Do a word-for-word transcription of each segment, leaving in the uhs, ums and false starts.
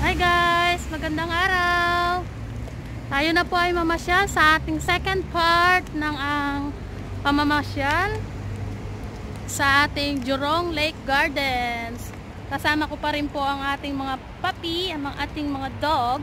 Hi guys! Magandang araw! Tayo na po ay mamasyal sa ating second part ng ang pamamasyal sa ating Jurong Lake Gardens. Kasama ko pa rin po ang ating mga puppy, ang ating mga dog.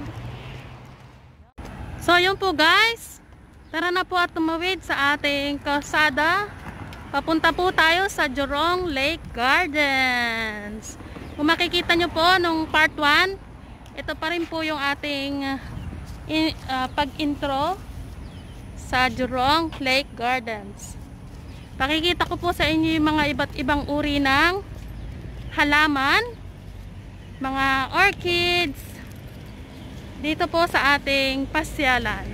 So yun po guys, tara na po at tumawid sa ating kalsada. Papunta po tayo sa Jurong Lake Gardens. Kung makikita nyo po nung part one, ito pa rin po yung ating uh, in, uh, pag-intro sa Jurong Lake Gardens. Pakikita ko po sa inyo yung mga iba't ibang uri ng halaman, mga orchids dito po sa ating pasyalan.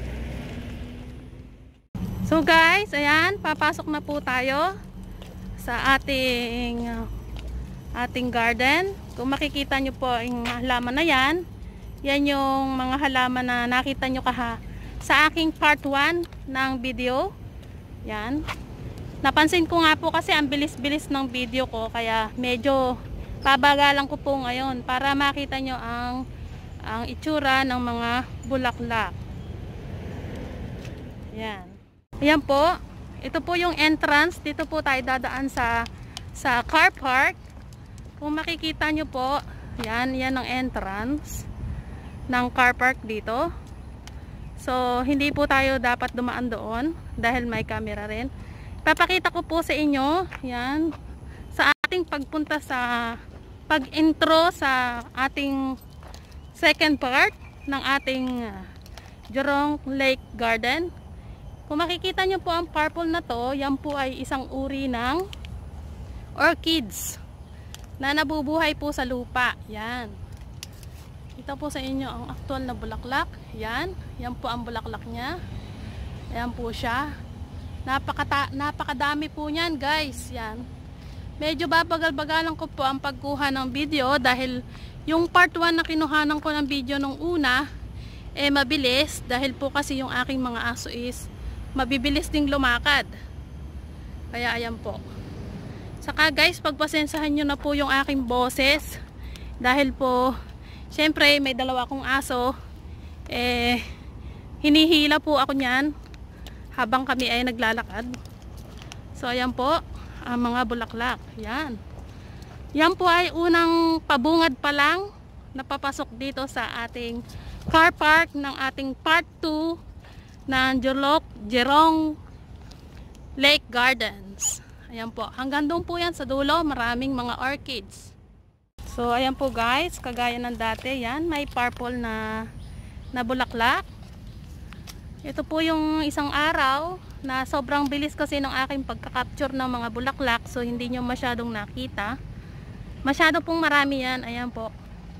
So guys, ayan, papasok na po tayo sa ating uh, ating garden. Kung makikita nyo po yung halaman na yan, yan yung mga halaman na nakita nyo kaha sa aking part one ng video. Yan. Napansin ko nga po kasi ang bilis-bilis ng video ko, kaya medyo pabagalan ko po ngayon para makita nyo ang ang itsura ng mga bulaklak. Yan. Ayan po. Ito po yung entrance. Dito po tayo dadaan sa sa car park. Kung makikita nyo po, yan, yan ang entrance ng car park dito. So, hindi po tayo dapat dumaan doon dahil may camera rin. Papakita ko po sa inyo, yan, sa ating pagpunta sa pag-intro sa ating second part ng ating uh, Jurong Lake Garden. Kung makikita nyo po ang purple na to, yan po ay isang uri ng orchids na nabubuhay po sa lupa. Yan. Ito po sa inyo ang actual na bulaklak. Yan. Yan po ang bulaklak niya. Yan po siya. Napakata napakadami po niyan guys. Yan. Medyo babagal-bagalan ko po ang pagkuha ng video dahil yung part one na kinuhanan ko ng video nung una eh mabilis dahil po kasi yung aking mga aso is mabibilis ding lumakad. Kaya ayan po. Saka guys, pagpasensahan nyo na po yung aking boses dahil po syempre may dalawa akong aso, eh hinihila po ako nyan habang kami ay naglalakad. So ayan po ang mga bulaklak. Yan. Yan po ay unang pabungad pa lang napapasok dito sa ating car park ng ating part two ng Jurong Lake Gardens. Ayan po. Hanggang doon po yan sa dulo. Maraming mga orchids. So, ayan po guys. Kagaya ng dati. Yan. May purple na, na bulaklak. Ito po yung isang araw na sobrang bilis kasi ng aking pagka-capture ng mga bulaklak. So, hindi nyo masyadong nakita. Masyado pong marami yan. Ayan po.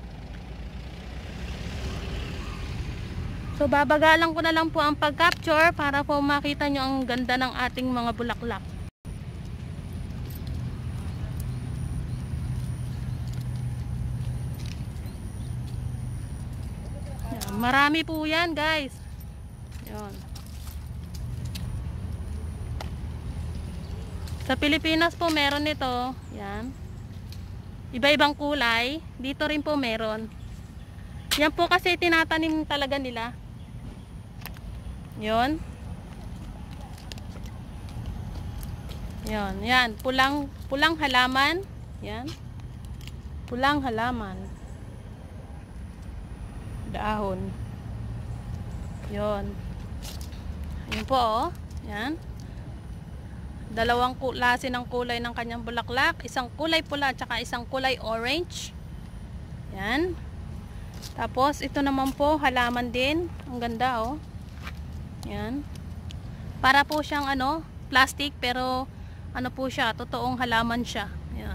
So, babagalan ko na lang po ang pag-capture para po makita nyo ang ganda ng ating mga bulaklak. Marami po yan guys. Yun. Sa Pilipinas po meron ito. Yan. Iba-ibang kulay. Dito rin po meron. Yan po kasi tinatanim talaga nila. Yun. Yun. Yan. Pulang, pulang halaman. Yan. Pulang halaman. Dahon. Yon. Ayun po oh. Yan. Dalawang klase ng kulay ng kanyang bulaklak. Isang kulay pula at saka isang kulay orange. Yan. Tapos ito naman po halaman din. Ang ganda oh. Yan. Para po siyang ano, plastic pero ano po siya, totoong halaman siya. Yan.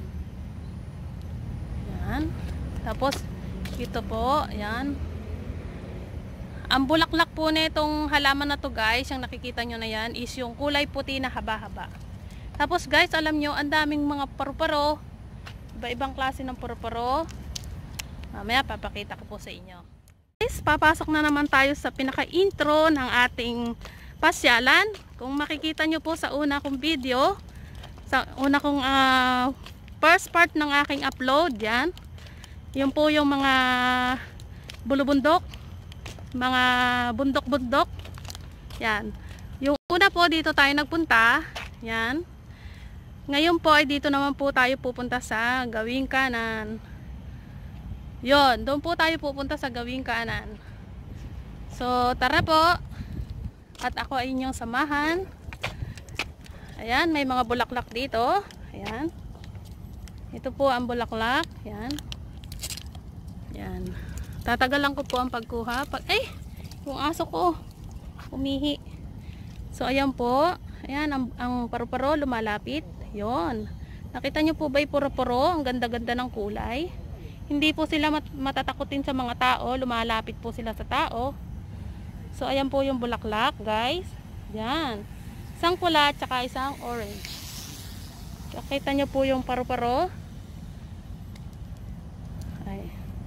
Yan. Tapos ito po, yan. Ang bulaklak po nitong halaman na to guys, yung nakikita nyo na yan, is yung kulay puti na haba-haba. Tapos guys, alam nyo, ang daming mga paru-paro. Iba-ibang klase ng paru-paro. Mamaya papakita ko po sa inyo. Guys, papasok na naman tayo sa pinaka-intro ng ating pasyalan. Kung makikita nyo po sa una kong video, sa una kong uh, first part ng aking upload, yan. Yun po yung mga bulubundok, mga bundok-bundok. Yan. Yung una po dito tayo nagpunta. Yan. Ngayon po ay dito naman po tayo pupunta sa Gawing Kanan. Yon, doon po tayo pupunta sa Gawing Kanan. So tara po. At ako ay inyong samahan. Ayan, may mga bulaklak dito. Ayan. Ito po ang bulaklak. Ayan. Ayan. Tatagalan ko po ang pagkuha. Pag, ay, yung aso ko umihi. So ayan po. Ayan, ang, ang paru-paro lumalapit. Yon. Nakita nyo po ba yung puro-puro? Ang ganda-ganda ng kulay. Hindi po sila mat matatakutin sa mga tao. Lumalapit po sila sa tao. So ayan po yung bulaklak, guys. Yan. Isang pula at saka isang orange. Nakita nyo po yung paru-paro. Ay.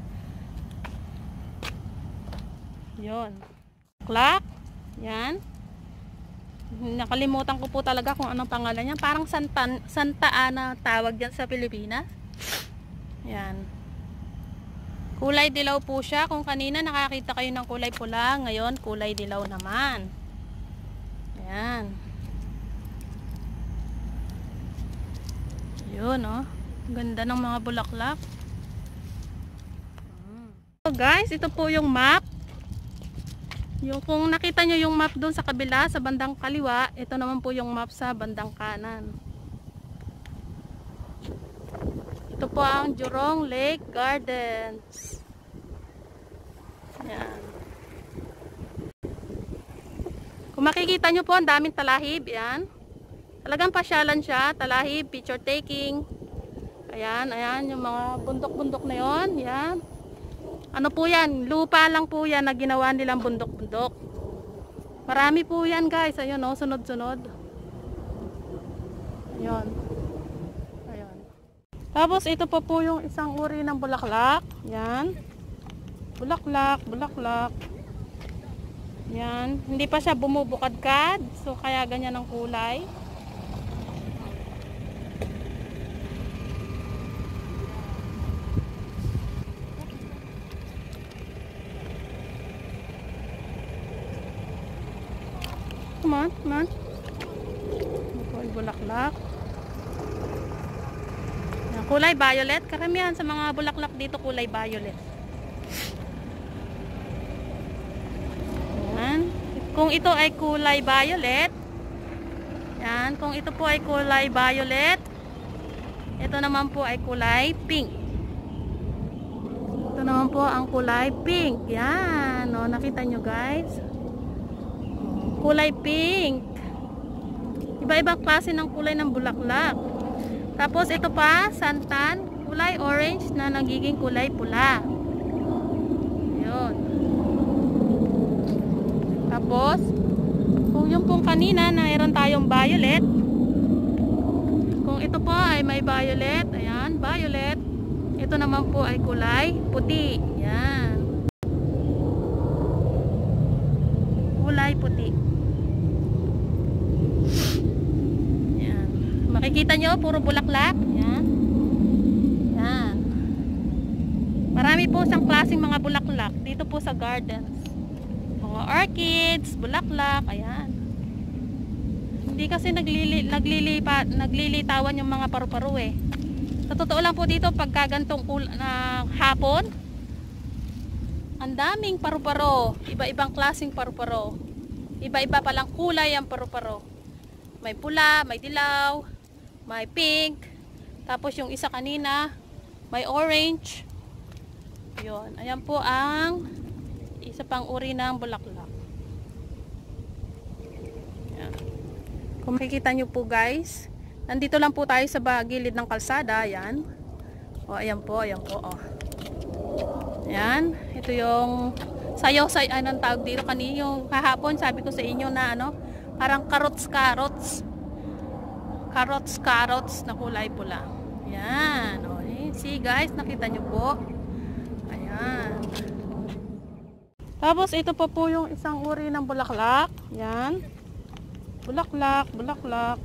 Yon. Bulaklak. Yan. Nakalimutan ko po talaga kung anong pangalan niya. Parang Santa, Santa Ana tawag yan sa Pilipinas. Yan. Kulay dilaw po siya. Kung kanina nakakita kayo ng kulay pula, ngayon kulay dilaw naman. Yan. Yun, oh. Ganda ng mga bulaklak. So guys, ito po yung map. Yung kung nakita nyo yung map doon sa kabila, sa bandang kaliwa, ito naman po yung map sa bandang kanan. Ito po ang Jurong Lake Gardens. Yan. Kung makikita nyo po, ang daming talahib. Yan. Talagang pasyalan siya. Talahib, picture taking. Ayan, ayan, yung mga bundok-bundok na yon. Yan. Ano po yan? Lupa lang po yan na ginawa nilang bundok-bundok. Marami po yan, guys. Ayun, oh, sunod-sunod. Ayun. Ayun. Tapos ito po po yung isang uri ng bulaklak. Yan. Bulaklak, bulaklak. Yan. Hindi pa siya bumubukadkad. So kaya ganyan ang kulay. Come on, come on. Ito ay bulaklak. Yan, kulay violet. Karamihan sa mga bulaklak dito kulay violet. Yan. Kung ito ay kulay violet, yan, kung ito po ay kulay violet, ito naman po ay kulay pink. Ito naman po ang kulay pink. Yan, no, nakita nyo guys. Kulay pink. Iba-ibang klase ng kulay ng bulaklak. Tapos ito pa, santan, kulay orange na nagiging kulay pula. Yun. Tapos, kung yung pong kanina na mayroon tayong violet, kung ito po ay may violet, ayan, violet. Ito naman po ay kulay puti. Yan. Kulay puti. Yan. Makikita nyo, puro bulaklak. Yan. Yan. Marami po siyang klaseng mga bulaklak dito po sa gardens. Mga orchids, bulaklak, ayan. Hindi kasi naglili, naglilipa, naglilitawan yung mga paru-paro eh. Sa totoo lang po dito, pagka gantong na hapon, ang daming paru-paro. Iba-ibang klaseng paru-paro. Iba-iba palang kulay ang paru-paro. May pula, may dilaw, may pink. Tapos yung isa kanina, may orange. Yun. Ayan po ang isa pang uri ng bulaklak. Yan. Kung makikita nyo po guys, nandito lang po tayo sa gilid ng kalsada. Yan. O ayan po, ayan po. O. Yan. Ito yung sayaw sa anong tawag dito kanina. Yung kahapon sabi ko sa inyo na ano, parang carrots carrots. Carrots carrots na kulay pula. Yan. O, eh. See guys, nakita nyo po. Ayan. Tapos ito pa po yung isang uri ng bulaklak. Yan. Bulaklak, bulaklak.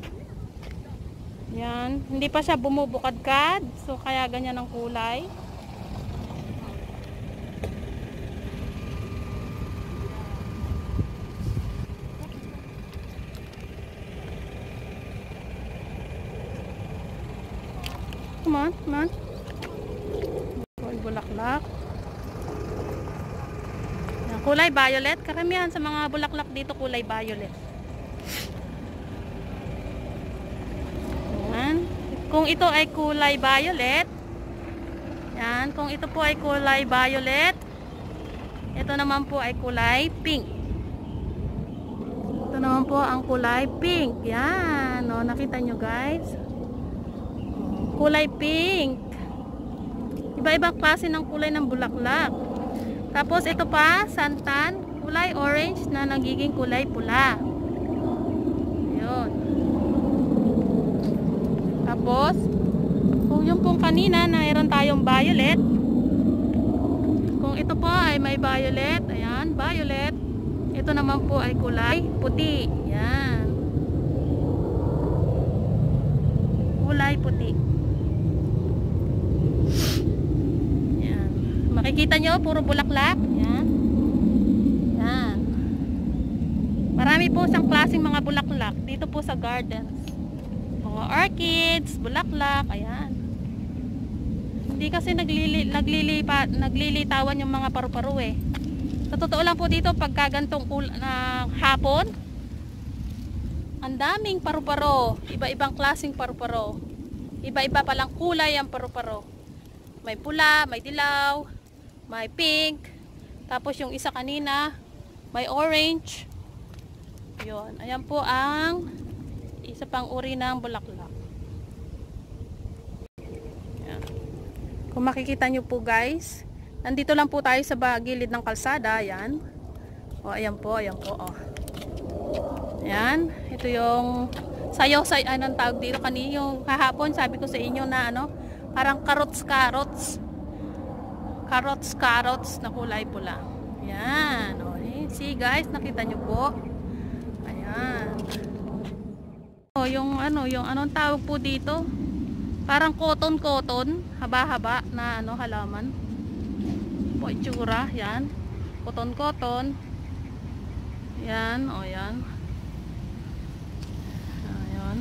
Yan. Hindi pa siya bumubukadkad. So kaya ganyan ang kulay. on, come on. Kulay bulaklak. Yan, kulay violet. Karamihan sa mga bulaklak dito kulay violet. Yan. Kung ito ay kulay violet, yan, kung ito po ay kulay violet, ito naman po ay kulay pink. Ito naman po ang kulay pink. Yan, o, nakita nyo guys. Kulay pink. Iba-ibang klase ng kulay ng bulaklak. Tapos ito pa, santan, kulay orange na nagiging kulay pula. Yun. Tapos, kung yung pong kanina, mayroon tayong violet. Kung ito po ay may violet, ayan, violet. Ito naman po ay kulay puti. Yan. Kulay puti. Yan. Makikita nyo, puro bulaklak. Yan. Yan. Marami po siyang klaseng mga bulaklak dito po sa gardens. Mga orchids, bulaklak, ayan. Hindi kasi naglili, naglilipa, naglilitawan yung mga paru-paro eh. Sa totoo lang po dito, pagka gantong na hapon, ang daming paru-paro. Iba-ibang klaseng paru-paro. Iba-iba palang kulay ang paru-paro. May pula, may dilaw, may pink. Tapos yung isa kanina, may orange. Yun. Ayan po ang isa pang uri ng bulaklak. Yan. Kung makikita nyo po guys, nandito lang po tayo sa gilid ng kalsada. Yan. O ayan po, ayan po. O. Yan. Ito yung sayo say anong tawag dito kanina. Yung kahapon sabi ko sa inyo na ano, parang carrots carrots. Carrots carrots na kulay pula. Yan. O, eh. See guys, nakita nyo po. Ayan. Oh, yung ano, yung anong tawag po dito? Parang cotton-cotton, haba-haba na ano halaman. Po itsura, yan. Cotton-cotton. Yan, oh yan. Ayan.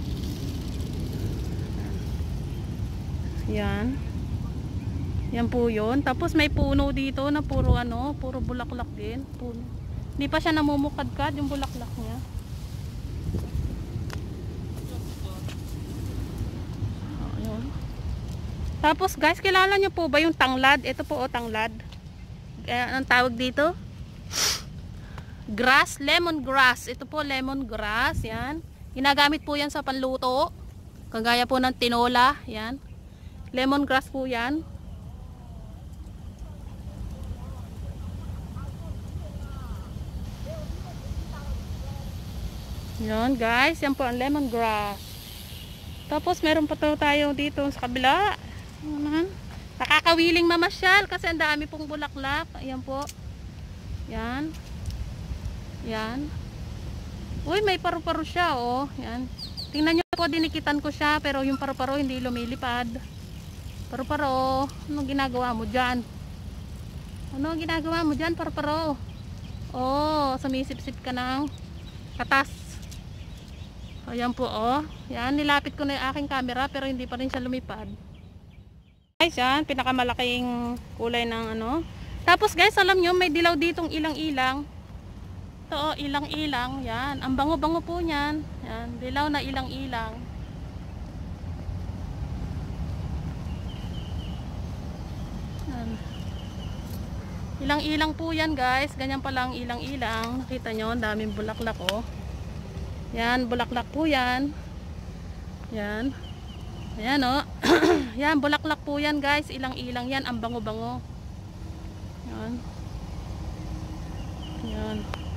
Yan. Yan po 'yon. Tapos may puno dito na puro ano, puro bulaklak din, puno. Hindi pa siya namumukadkad yung bulaklak niya. Tapos guys, kilala nyo po ba yung tanglad? Ito po o tanglad. Eh, anong tawag dito? Grass, lemongrass. Ito po lemongrass, yan. Ginagamit po yan sa panluto. Kagaya po ng tinola, yan. Lemongrass po yan. Yan guys, yan po ang lemongrass. Tapos meron pa tayo dito sa kabila. Ayan. Nakakawiling mamasyal kasi ang dami pong bulaklak. Ayan po. Yan. Yan. Uy, may paru-paro siya oh. Yan. Tingnan nyo po, dinikitan ko siya pero yung paru-paro hindi lumilipad. Paru-paro, anong ginagawa mo dyan? Ano ginagawa mo dyan, paru-paro? Oh, sumisip-sip ka ng katas. Ayan po oh. Yan, nilapit ko na yung aking camera pero hindi pa rin siya lumipad. Guys, yan, pinakamalaking kulay ng ano. Tapos guys, alam nyo, may dilaw ditong ilang-ilang. Ito oh, ilang-ilang. Yan, ang bango-bango po niyan. Yan, dilaw na ilang-ilang. Yan. Ilang-ilang po yan guys. Ganyan palang ilang-ilang. Nakita nyo, ang daming bulaklak oh. Yan, bulaklak po yan. Yan. Ayan o. Oh. Yan, bulaklak po yan guys. Ilang-ilang yan. Ang bango-bango. Yan. Yan.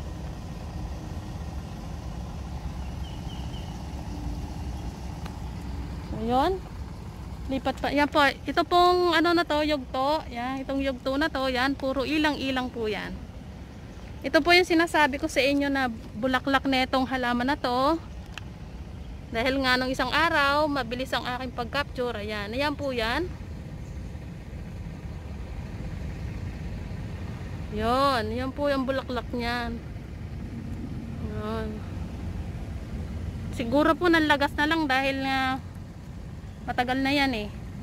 Ayun. Lipat pa. Yan po. Ito pong ano na to, yugto. Yan. Itong yugto na to. Yan. Puro ilang-ilang po yan. Ito po yung sinasabi ko sa inyo na bulaklak na itong halaman na to. Dahil nga nung isang araw, mabilis ang aking pag-capture. Ayan, ayan po yan. Yun, yan po yung bulaklak niyan. Yun. Siguro po nanlagas na lang dahil nga matagal na yan eh.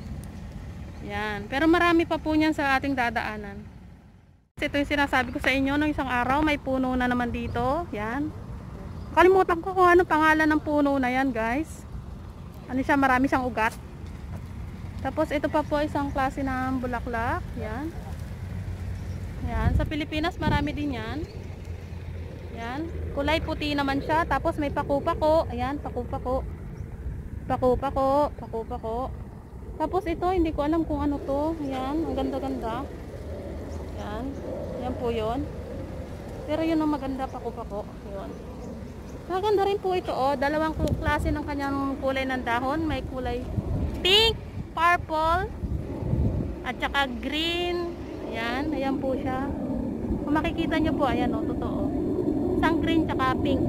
Yan. Pero marami pa po niyan sa ating dadaanan. Ito yung sinasabi ko sa inyo, nung isang araw may puno na naman dito. Yan. Kalimutan ko kung ano pangalan ng puno na yan, guys. Ano siya, marami siyang ugat. Tapos ito pa po isang klase ng bulaklak. Yan. Yan. Sa Pilipinas marami din yan. Yan. Kulay puti naman siya. Tapos may paku-pako. Ayan, paku-pako. Paku-pako. Paku-pako. Tapos ito, hindi ko alam kung ano to. Ayan, ang ganda-ganda. Yan. Yan po yun. Pero yun ang maganda, paku-pako. Yun. Maganda rin po ito, oh. Dalawang klase ng kanyang kulay ng dahon. May kulay pink, purple, at saka green. Ayan, ayan po siya. Kung makikita nyo po, ayan o, oh, totoo. Isang green tsaka pink.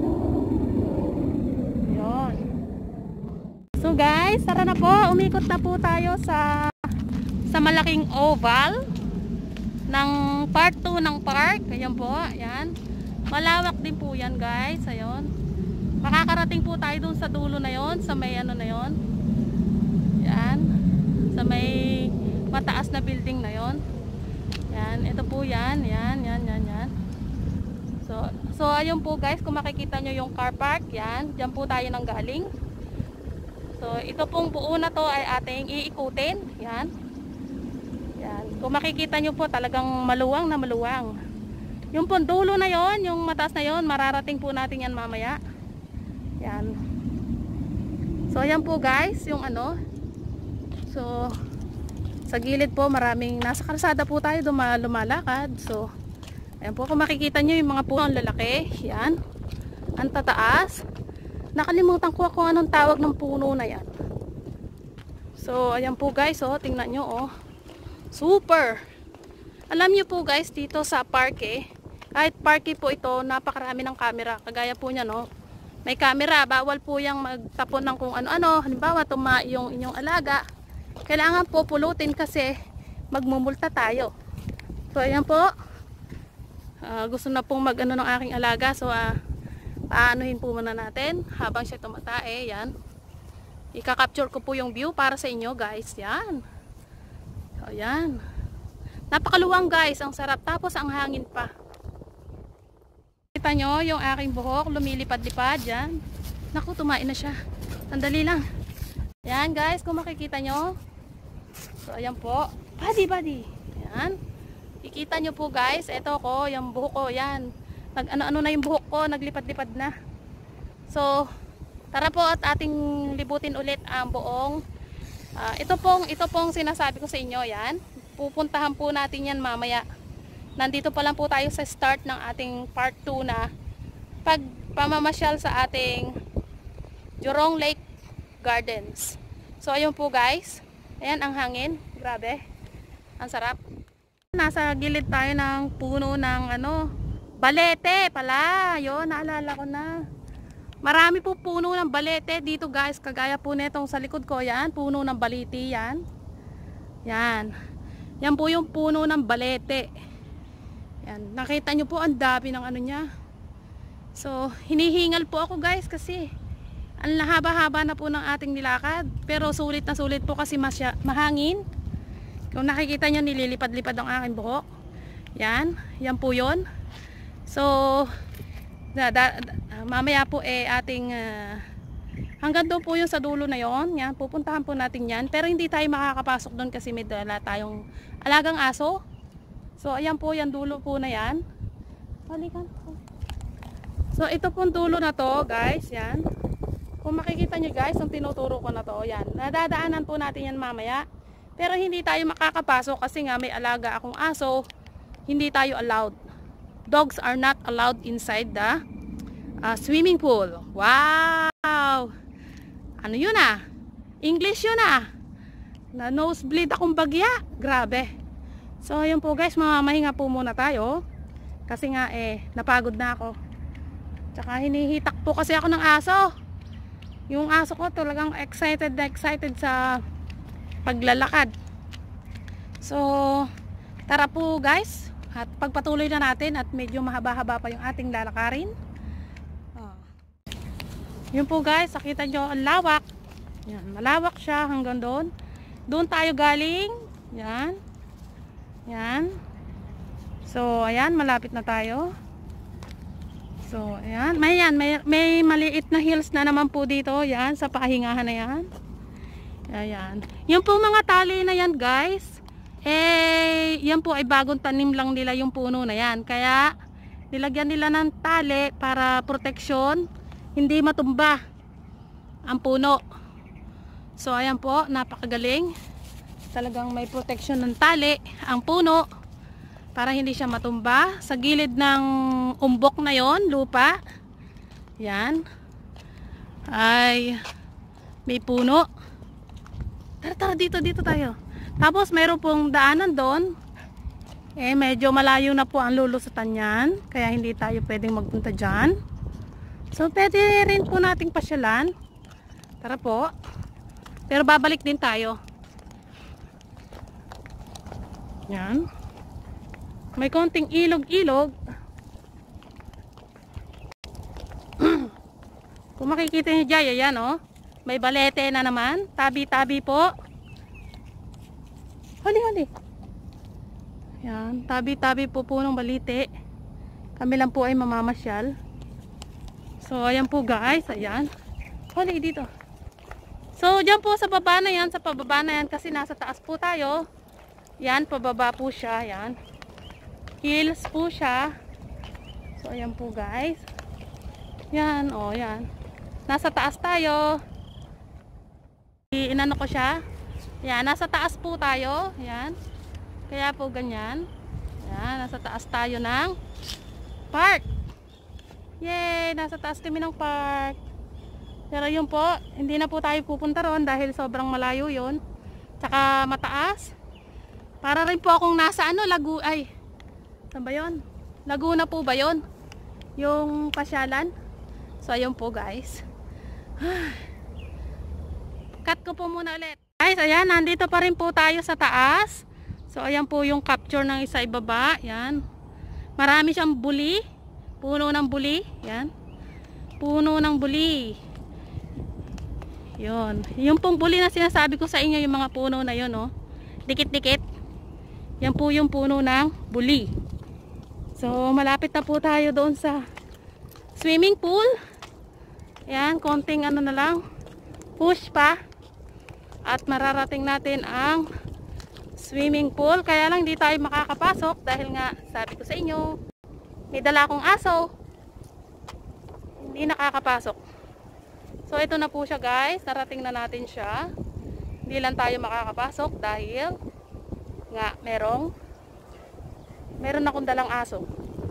Yun. So guys, tara na po. Umikot na po tayo sa sa malaking oval ng part two ng park. Ayan po, ayan. Malawak din po yan, guys. Ayun. Makakarating po tayo dun sa dulo na yon, sa may ano na yon. Yan. Sa may mataas na building na yon. Yan, ito po yan. Yan, yan, yan, yan. So, so ayun po guys, kung makikita nyo yung car park, yan. Diyan po tayo nang galing. So, ito pong buo na to ay ating iikutin. Yan. Yan. Kung makikita nyo po, talagang maluwang na maluwang. Yung pong dulo na yon, yung mataas na yon, mararating po natin yan mamaya. Yan. So, ayan po guys, yung ano. So, sa gilid po, maraming, nasa kalsada po tayo lumalakad. So, ayan po, kung makikita nyo yung mga puno ang lalaki. Yan. Ang tataas. Nakalimutan ko kung anong tawag ng puno na yan. So, ayan po guys, oh, tingnan nyo, oh. Super! Alam nyo po guys, dito sa parke, kahit parke po ito, napakarami ng camera. Kagaya po niya, no? May camera, bawal po yung magtapon ng kung ano-ano. Halimbawa, tuma yung inyong alaga. Kailangan po pulutin kasi magmumulta tayo. So, ayan po. Uh, gusto na pong mag-ano ng aking alaga. So, uh, paanuhin po muna natin habang siya tumatae. Yan. Ika-capture ko po yung view para sa inyo, guys. Yan. So, yan. Napakaluwang, guys. Ang sarap. Tapos, ang hangin pa. Kita nyo yung aking buhok. Lumilipad-lipad. Yan. Naku, tumain na siya. Sandali lang. Yan, guys. Kung makikita nyo. So, ayan po. Body, body. Yan. Ikita nyo po, guys. Ito ko. Yung buhok ko. Yan. Nag-ano-ano na yung buhok ko. Naglipad-lipad na. So, tara po at ating libutin ulit ang buong. Uh, ito pong, ito pong sinasabi ko sa inyo. Yan. Pupuntahan po natin yan mamaya. Nandito pa lang po tayo sa start ng ating part two na pagpamamasyal sa ating Jurong Lake Gardens. So ayun po guys. Ayan ang hangin. Grabe. Ang sarap. Nasa gilid tayo ng puno ng ano, balete pala. Ayun, naalala ko na. Marami po puno ng balete dito guys. Kagaya po netong sa likod ko. Yan, puno ng baliti yan. Yan. Yan po yung puno ng balete. Yan. Nakita nyo po ang dami ng ano niya. So, hinihingal po ako guys kasi ang haba-haba na po ng ating nilakad. Pero sulit na sulit po kasi masya, mahangin. Kung nakikita nyo, nililipad-lipad ang aking buhok. Yan. Yan po yun. So, da, da, da, mamaya po eh ating uh, hanggang doon po yung sa dulo na yon. Yan. Pupuntahan po natin yan. Pero hindi tayo makakapasok doon kasi may dala tayong alagang aso. So, ayan po, yan dulo po na yan. Balikan po. So, ito pong dulo na to, guys. Yan. Kung makikita nyo, guys, ang tinuturo ko na to, yan. Nadadaanan po natin yan mamaya. Pero hindi tayo makakapasok kasi nga may alaga akong aso. Hindi tayo allowed. Dogs are not allowed inside the uh, swimming pool. Wow! Ano yun ah? English yun ah. Na nosebleed akong bagya. Grabe. So, ayun po guys, mamahinga po muna tayo. Kasi nga eh, napagod na ako. Tsaka hinihitak po kasi ako ng aso. Yung aso ko talagang excited na excited sa paglalakad. So, tara po guys. At pagpatuloy na natin at medyo mahaba-haba pa yung ating lalakarin. Oh. Yun po guys, nakita nyo ang lawak. Yan, malawak siya hanggang doon. Doon tayo galing. Yan. Yan. So, ayan, malapit na tayo. So, ayan. May yan, may, may maliit na hills na naman po dito. Yan, sa pahingahan na yan. Ayan. Yung po mga tali na yan, guys, eh, yan po ay bagong tanim lang nila yung puno na yan. Kaya, nilagyan nila ng tali para proteksyon, hindi matumba ang puno. So, ayan po, napakagaling. Talagang may proteksyon ng tali ang puno para hindi siya matumba. Sa gilid ng umbok na yon, lupa, yan, ay may puno. Tara, tara, dito, dito tayo. Tapos mayroon pong daanan doon. Eh, medyo malayo na po ang lulusutan yan, kaya hindi tayo pwedeng magpunta dyan. So, pwede rin po nating pasyalan. Tara po. Pero babalik din tayo. Yan. May konting ilog-ilog. Kung makikita niyo dyan, yan oh. May balete na naman. Tabi-tabi po. Hali-hali. Yan. Tabi-tabi po po ng balite. Kami lang po ay mamamasyal. So, ayan po guys. Ayan. Hali dito. So, dyan po sa baba na yan. Sa pababa na yan. Kasi nasa taas po tayo. Yan, pababa po siya. Yan. Hills po siya. So, ayan po guys. Yan, o, oh, yan. Nasa taas tayo. Inano ko siya. Yan, nasa taas po tayo. Yan. Kaya po ganyan. Yan, nasa taas tayo ng park. Yay! Nasa taas kami ng park. Pero yun po, hindi na po tayo pupunta ron dahil sobrang malayo yun. Tsaka mataas. Para rin po akong nasa ano, Lagu... Ay, saan ba yun? Laguna po ba yun? Yung pasyalan. So, ayun po guys. Cut ko po muna ulit. Guys, ayan, nandito pa rin po tayo sa taas. So, ayan po yung capture ng isa ibaba. Yan. Marami siyang buli. Puno ng buli. Yan. Puno ng buli. Yun. Yung pong buli na sinasabi ko sa inyo, yung mga puno na yun, oh. Dikit-dikit. Yan po yung puno ng buli. So, malapit na po tayo doon sa swimming pool. Yan, konting ano na lang. Push pa. At mararating natin ang swimming pool. Kaya lang di tayo makakapasok dahil nga, sabi ko sa inyo, may dala akong aso. Hindi nakakapasok. So, ito na po siya guys. Narating na natin siya. Hindi lang tayo makakapasok dahil nga, merong meron akong dalang aso.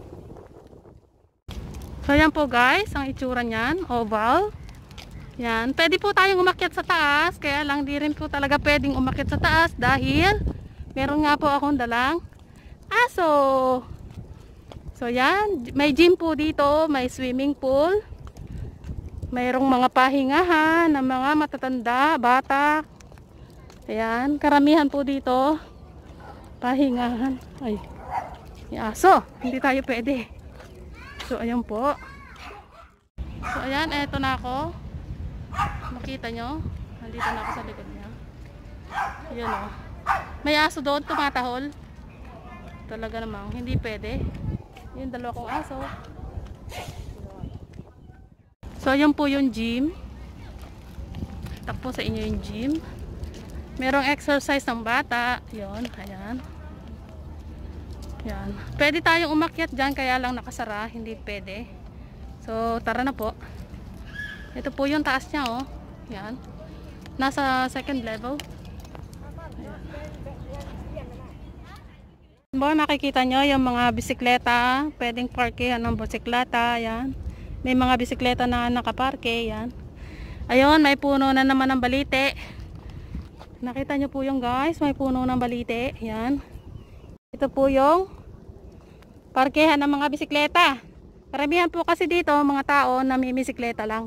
So, yan po guys, ang itsura niyan, oval. Yan, pwede po tayong umakyat sa taas, kaya lang di rin po talaga pwedeng umakyat sa taas dahil meron nga po akong dalang aso. So, yan, may gym po dito, may swimming pool. Mayroong mga pahingahan ng mga matatanda, bata. Ayan, karamihan po dito. Pahingahan. Ay, may aso. Hindi tayo pwede. So, ayan po. So, ayan, eto na ako. Makita nyo. Nandito na ako sa likod niya. Ayan o. May aso doon, tumatahol. Talaga namang, hindi pwede. Yung dalawa kong aso. So, ayan po yung gym. Takpo sa inyo yung gym. Merong exercise ng bata. Yun, ayan. Yan. Pwede tayong umakyat dyan, kaya lang nakasara. Hindi pwede. So, tara na po. Ito po yung taas niya, oh. Yan. Nasa second level. Ayan. Boy, makikita nyo yung mga bisikleta. Pwedeng parkehan ng bisikleta. Yan. May mga bisikleta na nakaparke. Yan. Ayun, may puno na naman ng balite. Nakita nyo po yung guys, may puno ng balite. Yan. Ito po yung parkehan ng mga bisikleta. Karamihan po kasi dito, mga tao na may bisikleta lang.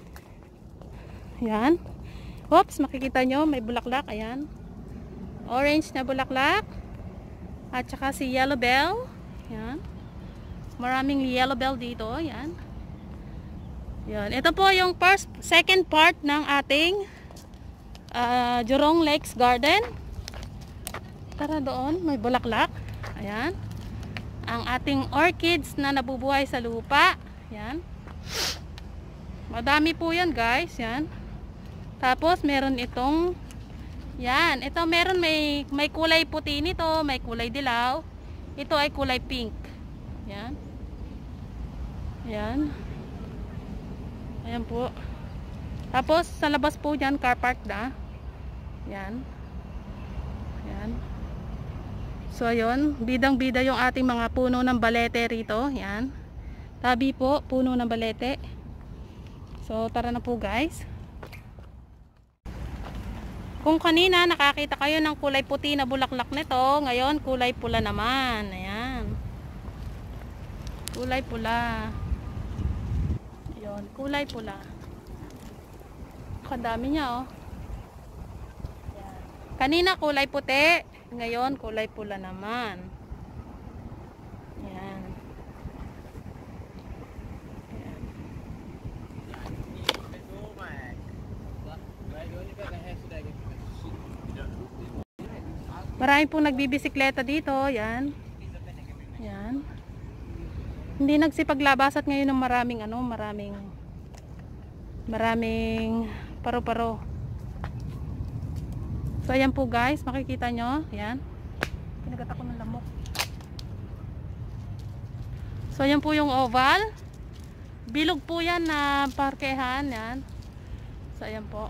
Yan. Oops, makikita nyo, may bulaklak. Ayan. Orange na bulaklak. At saka si yellow bell. Yan. Maraming yellow bell dito. Yan. Yan. Ito po yung first, second part ng ating Uh, Jurong Lakes Garden. Tara doon, may bulaklak. Ayan. Ang ating orchids na nabubuhay sa lupa. Yan. Madami po yan guys. Yan. Tapos meron itong yan. Ito meron may, may kulay puti nito. May kulay dilaw. Ito ay kulay pink. Yan. Yan. Ayan po. Tapos sa labas po yan car park na. Yan. Yan. So ayun, bidang-bida yung ating mga puno ng balete rito. Yan. Tabi po, puno ng balete. So tara na po guys. Kung kanina nakakita kayo ng kulay puti na bulaklak nito, ngayon kulay pula naman. Ayan. Kulay pula. Ayun, kulay pula. Kadami niya oh. Ayan. Kanina kulay puti. Ngayon, kulay pula naman. Ayan. Ayan. Marami pong nagbibisikleta dito. Ayan. Ayan. Hindi nagsipaglabasan ngayon ng maraming ano, maraming maraming paro-paro. So ayan po guys, makikita nyo, ayan, pinagat ako ng lamok. So ayan po yung oval, bilog po yan na parkehan, yan. So ayan po.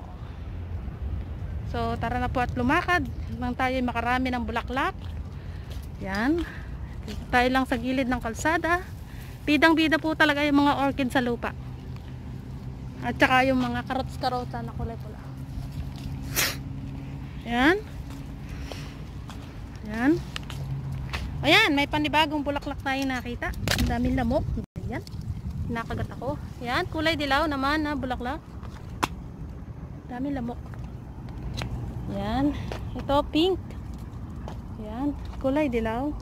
So tara na po at lumakad nang tayo makarami ng bulaklak. Yan, dito tayo lang sa gilid ng kalsada. Bidang bida po talaga yung mga orchid sa lupa. At saka yung mga karots-karota na kulay pula. Yan. Yan. Ayan, may panibagong bulaklak tayo nakita. Ang daming lamok. Ayan. Nakagat ako. Yan, kulay dilaw naman na bulaklak. Daming lamok. Yan. Ito pink. Yan, kulay dilaw.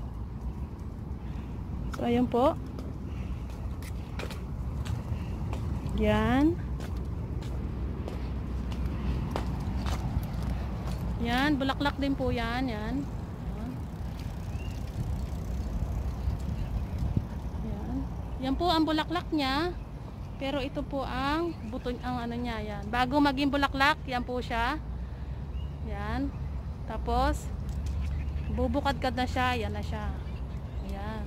So, ayun po. Yan. Yan, bulaklak din po yan. Yan. Yan. Yan po ang bulaklak niya. Pero ito po ang buto, ang ano niya. Yan. Bago maging bulaklak, yan po siya. Yan. Tapos, bubukad-kad na siya. Yan na siya. Yan.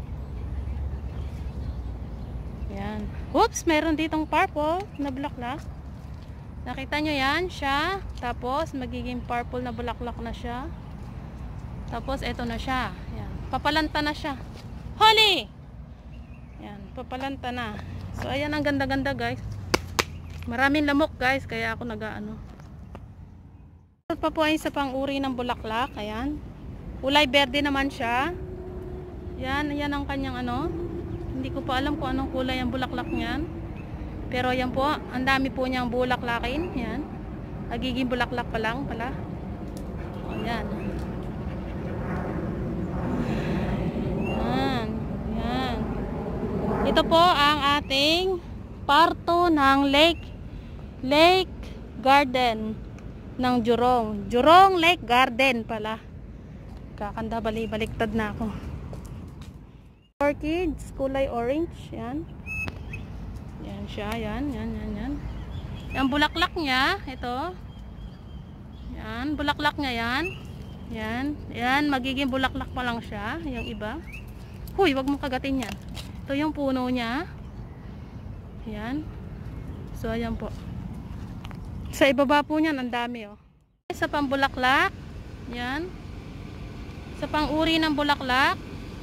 Yan. Oops, meron ditong purple na bulaklak. Nakita nyo yan, siya. Tapos, magiging purple na bulaklak na siya. Tapos, eto na siya. Yan. Papalanta na siya. Holly! Yan, papalanta na. So, ayan ang ganda-ganda guys. Maraming lamok guys, kaya ako nag-ano. Ito pa po ay isa pang uri ng bulaklak. Ayan. Kulay berde naman siya. Yan, yan ang kanyang ano. Hindi ko pa alam kung anong kulay ang bulaklak niyan. Pero yan po, ang dami po niyang bulaklakin. Yan. Nagiging bulaklak pa lang pala. Ayan. Yan. Yan. Ito po ang ating parto ng Lake Lake Garden ng Jurong. Jurong Lake Garden pala. Kakanda bali-baliktad na ako. Orchids, kulay orange. Yan. Yan siya, yan, yan, yan, yan. Yung bulaklak niya, ito. Yan, bulaklak niya yan. Yan, yan, magiging bulaklak pa lang siya, yung iba. Huy, wag mong kagatin yan. Ito yung puno niya. Yan. So, ayan po. Sa ibaba po niyan, ang dami, oh. Sa pambulaklak, yan. Sa pang-uri ng bulaklak.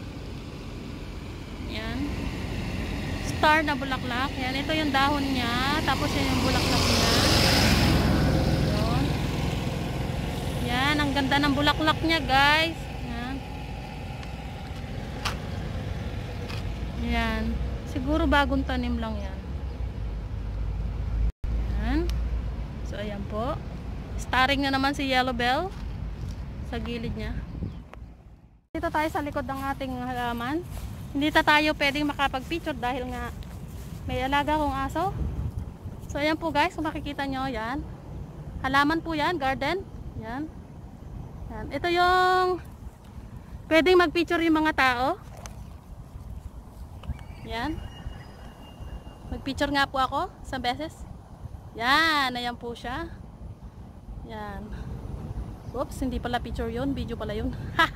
Yan. Star na bulaklak. Yan, ito yung dahon niya. Tapos yan yung bulaklak niya. Yun. Yan, ang ganda ng bulaklak niya, guys. Yan. Yan. Siguro bagong tanim lang yan. Yan. So, ayan po. Starring na naman si Yellow Bell sa gilid niya. Dito tayo sa likod ng ating halaman. Hindi ta tayo pwedeng makapag-picture dahil nga may alaga kong aso. So ayan po guys, kung makikita nyo, yan. Halaman po yan, garden. Yan. Yan. Ito yung pwedeng mag-picture yung mga tao. Yan. Mag-picture nga po ako isang beses. Yan, ayan po siya. Yan. Oops, hindi pala picture yun, video pala yun.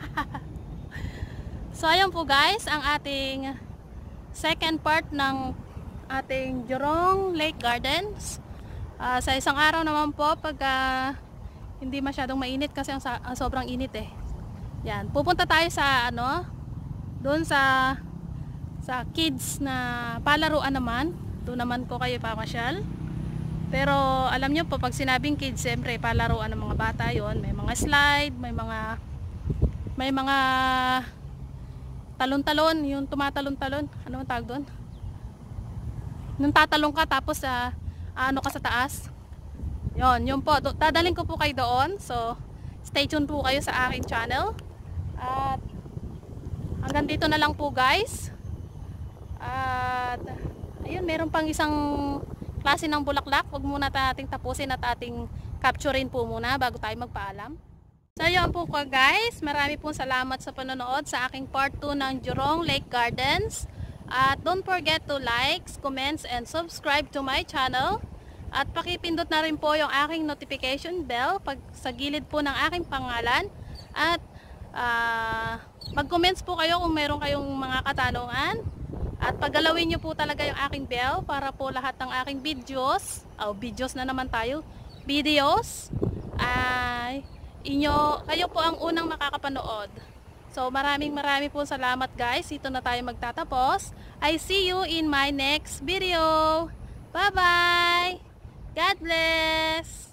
So ayan po guys, ang ating second part ng ating Jurong Lake Gardens. Uh, sa isang araw naman po, pag uh, hindi masyadong mainit kasi ang, ang sobrang init eh. Yan, pupunta tayo sa ano, doon sa sa kids na palaruan naman. Doon naman ko kayo pamasyal. Pero alam nyo po, pag sinabing kids, siyempre palaruan ng mga bata yon. May mga slide, may mga may mga talon-talon, yung tumatalon-talon. Ano ang tawag doon? Nung tatalong ka tapos uh, ano ka sa taas. Yon, yun po. Dadalhin ko po kayo doon. So, stay tuned po kayo sa aking channel. At hanggang dito na lang po guys. At ayun, meron pang isang klase ng bulaklak. Huwag muna nating tapusin at ating capturein po muna bago tayo magpaalam. So yun po ko guys. Marami pong salamat sa panonood sa aking part two ng Jurong Lake Gardens. At don't forget to like, comments, and subscribe to my channel. At pakipindot na rin po yung aking notification bell pag sa gilid po ng aking pangalan. At uh, mag-comments po kayo kung meron kayong mga katanungan. At paggalawin nyo po talaga yung aking bell para po lahat ng aking videos, oh, videos na naman tayo, videos, ay inyo, kayo po ang unang makakapanood. So maraming maraming po salamat guys. Ito na tayo magtatapos. I see you in my next video. Bye bye! God bless!